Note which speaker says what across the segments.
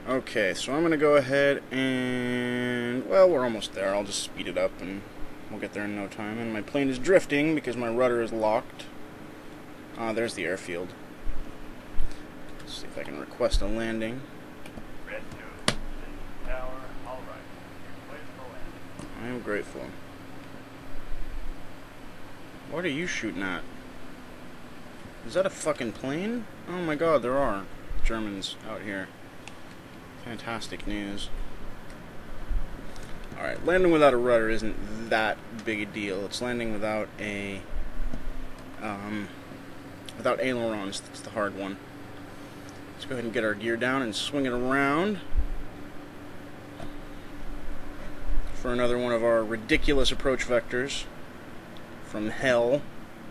Speaker 1: Okay, so I'm going to go ahead and... Well, we're almost there. I'll just speed it up and we'll get there in no time. And my plane is drifting because my rudder is locked. There's the airfield. Let's see if I can request a landing.
Speaker 2: Red 2, tower, all right. Wait for landing.
Speaker 1: I am grateful. What are you shooting at? Is that a fucking plane? Oh my god, there are Germans out here. Fantastic news. Alright, landing without a rudder isn't that big a deal. It's landing without a... without ailerons. That's the hard one. Let's go ahead and get our gear down and swing it around for another one of our ridiculous approach vectors from hell.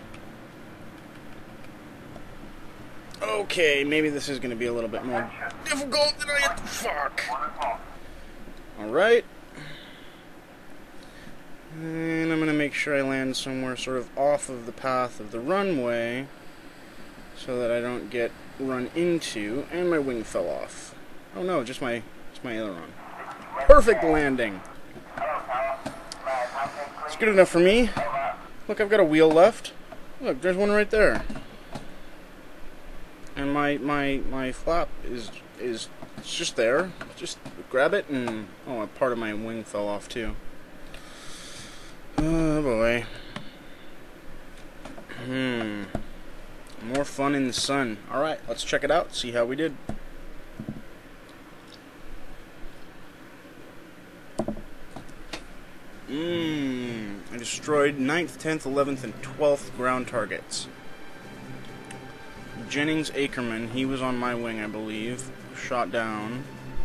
Speaker 1: Okay, maybe this is going to be a little bit more difficult than I had. Fuck. Alright. And I'm going to make sure I land somewhere sort of off of the path of the runway so that I don't get run into. And my wing fell off. Oh no, just my aileron. Perfect landing. It's good enough for me. Look, I've got a wheel left. Look, there's one right there. And my flap is it's just there. Just grab it and... Oh, a part of my wing fell off too. Oh boy. More fun in the sun. Alright, let's check it out, see how we did. I destroyed 9th, 10th, 11th, and 12th ground targets. Jennings Ackerman, he was on my wing, I believe. Shot down.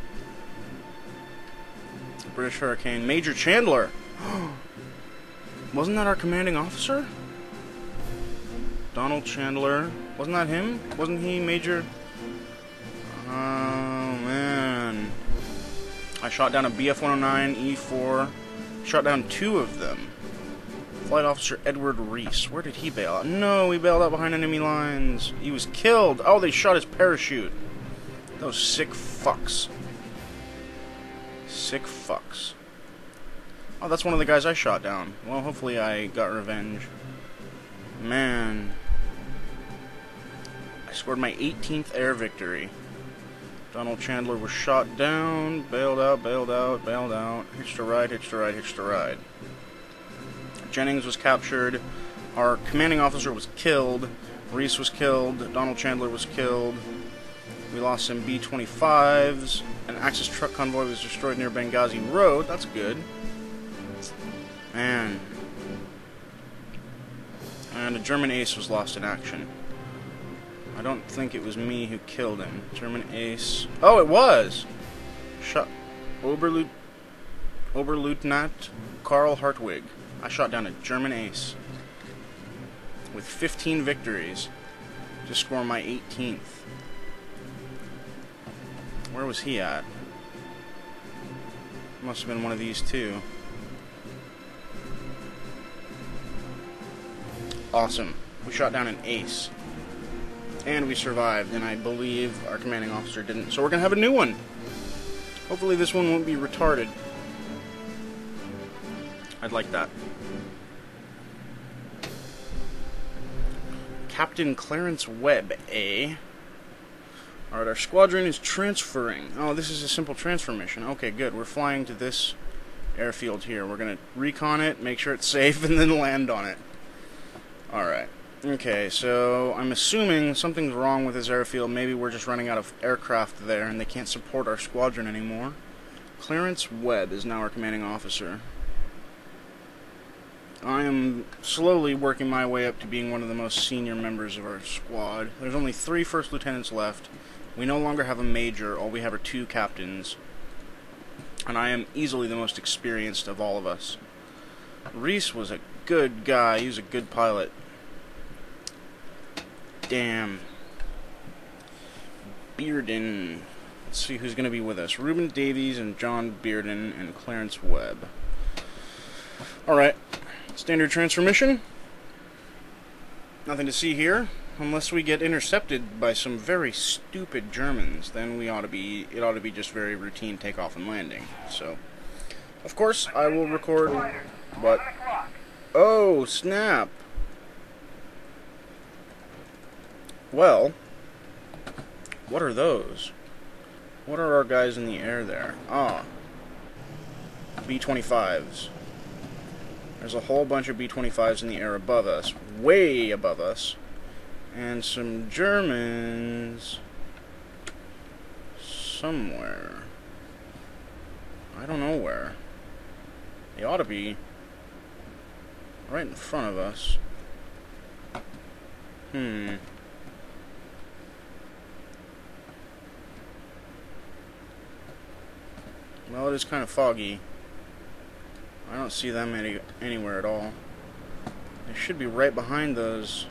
Speaker 1: British Hurricane. Major Chandler! Wasn't that our commanding officer? Donald Chandler. Wasn't that him? Wasn't he Major? Oh, man. I shot down a BF-109, E-4. Shot down 2 of them. Flight Officer Edward Reese. Where did he bail out? No, he bailed out behind enemy lines. He was killed. Oh, they shot his parachute. Those sick fucks. Sick fucks. Oh, that's one of the guys I shot down. Well, hopefully I got revenge. Man. I scored my 18th air victory. Donald Chandler was shot down, bailed out, bailed out, bailed out. Hitched a ride, hitched a ride, hitched a ride. Jennings was captured. Our commanding officer was killed. Reese was killed. Donald Chandler was killed. We lost some B-25s. An Axis truck convoy was destroyed near Benghazi Road. That's good. Man. And a German ace was lost in action. I don't think it was me who killed him. German ace. Oh, it was! Shot Oberleutnant Karl Hartwig. I shot down a German ace with 15 victories to score my 18th. Where was he at? Must have been one of these two. Awesome. We shot down an ace. And we survived, and I believe our commanding officer didn't. So we're going to have a new one. Hopefully this one won't be retarded. I'd like that. Captain Clarence Webb, A. Alright, our squadron is transferring. Oh, this is a simple transfer mission. Okay, good. We're flying to this airfield here. We're going to recon it, make sure it's safe, and then land on it. Alright. Okay, so I'm assuming something's wrong with this airfield. Maybe we're just running out of aircraft there, and they can't support our squadron anymore. Clarence Webb is now our commanding officer. I am slowly working my way up to being one of the most senior members of our squad. There's only 3 first lieutenants left. We no longer have a major. All we have are 2 captains. And I am easily the most experienced of all of us. Reese was a good guy. He was a good pilot. Damn. Bearden. Let's see who's going to be with us. Reuben Davies and John Bearden and Clarence Webb. Alright. Standard transfer mission. Nothing to see here. unless we get intercepted by some very stupid Germans, then it ought to be just very routine takeoff and landing. So, of course, I will record, but, oh, snap. Well, what are those? What are our guys in the air there? Ah, B-25s. There's a whole bunch of B-25s in the air above us, way above us, and some Germans somewhere. I don't know where. They ought to be right in front of us. Well, it is kind of foggy. I don't see them anywhere at all. They should be right behind those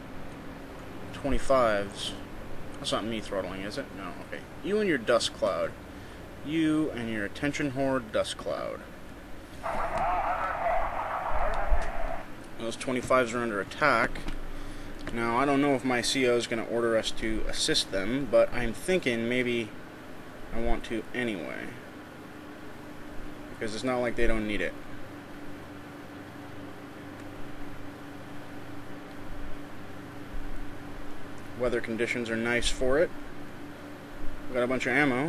Speaker 1: 25s. That's not me throttling, is it? No, okay. You and your dust cloud. You and your attention horde dust cloud. Those 25s are under attack. Now, I don't know if my CO is going to order us to assist them, but I'm thinking maybe I want to anyway. Because it's not like they don't need it. Weather conditions are nice for it. We've got a bunch of ammo.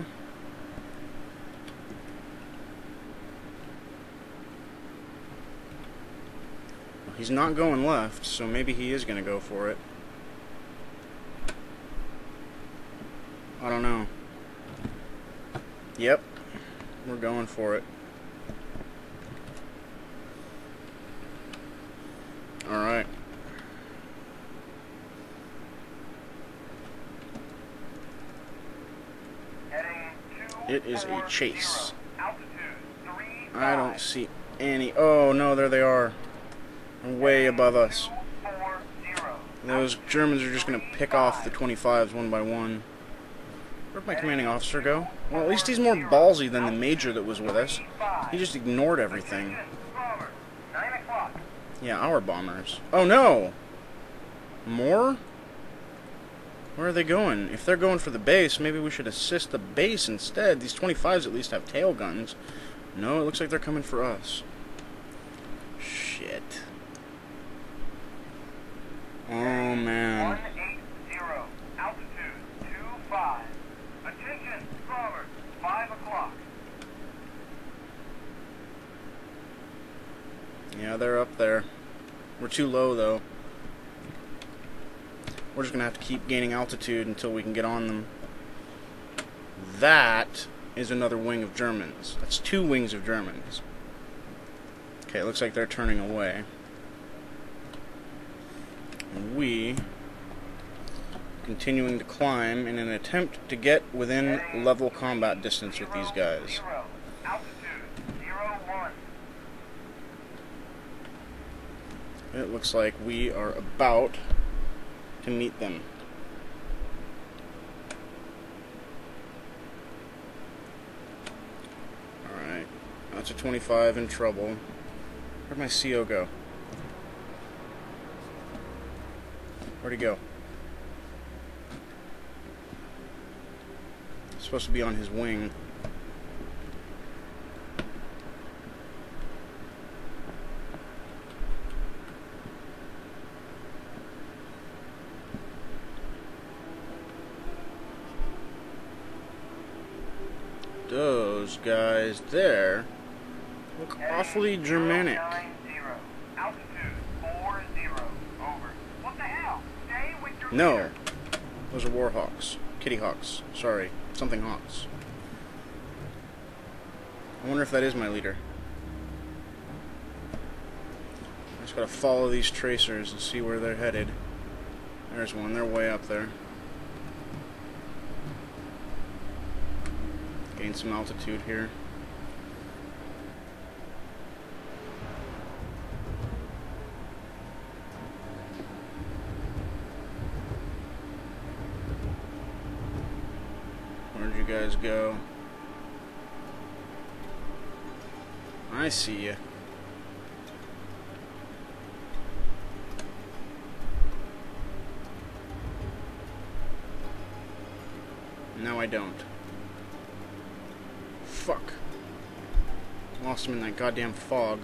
Speaker 1: Well, he's not going left, so maybe he is going to go for it. I don't know. Yep, we're going for it. Alright. It is a chase. I don't see any. Oh no, there they are. Way above us. Those Germans are just going to pick off the 25s one by one. Where'd my commanding officer go? Well, at least he's more ballsy than the major that was with us. He just ignored everything. Yeah, our bombers. Oh no! More? Where are they going? If they're going for the base, maybe we should assist the base instead. These 25s at least have tail guns. No, it looks like they're coming for us. Shit. Oh, man.
Speaker 2: 180, altitude 25. Attention, starboard, 5 o'clock.
Speaker 1: Yeah, they're up there. We're too low, though. We're just going to have to keep gaining altitude until we can get on them. That is another wing of Germans. That's 2 wings of Germans. Okay, it looks like they're turning away. And we continuing to climb in an attempt to get within level combat distance with these guys. It looks like we are about to meet them. Alright, that's a 25 in trouble. Where'd my CO go? Where'd he go? It's supposed to be on his wing. Those guys there look awfully Germanic. No, those are Warhawks. Kitty Hawks. Sorry, something Hawks. I wonder if that is my leader. I just gotta follow these tracers and see where they're headed. There's one, they're way up there. Gain some altitude here. Where'd you guys go? I see you. Now I don't. Fuck. Lost him in that goddamn fog.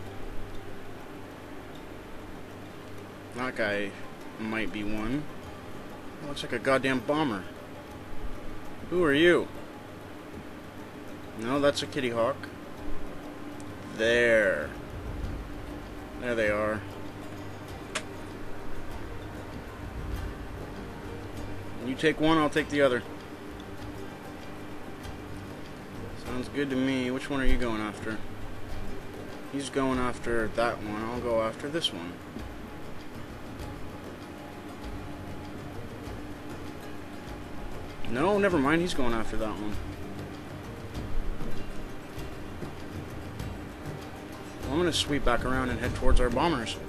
Speaker 1: That guy might be one. Looks like a goddamn bomber. Who are you? No, that's a kitty hawk. There. There they are. You take one, I'll take the other. Sounds good to me. Which one are you going after? He's going after that one. I'll go after this one. No, never mind. He's going after that one. Well, I'm going to sweep back around and head towards our bombers.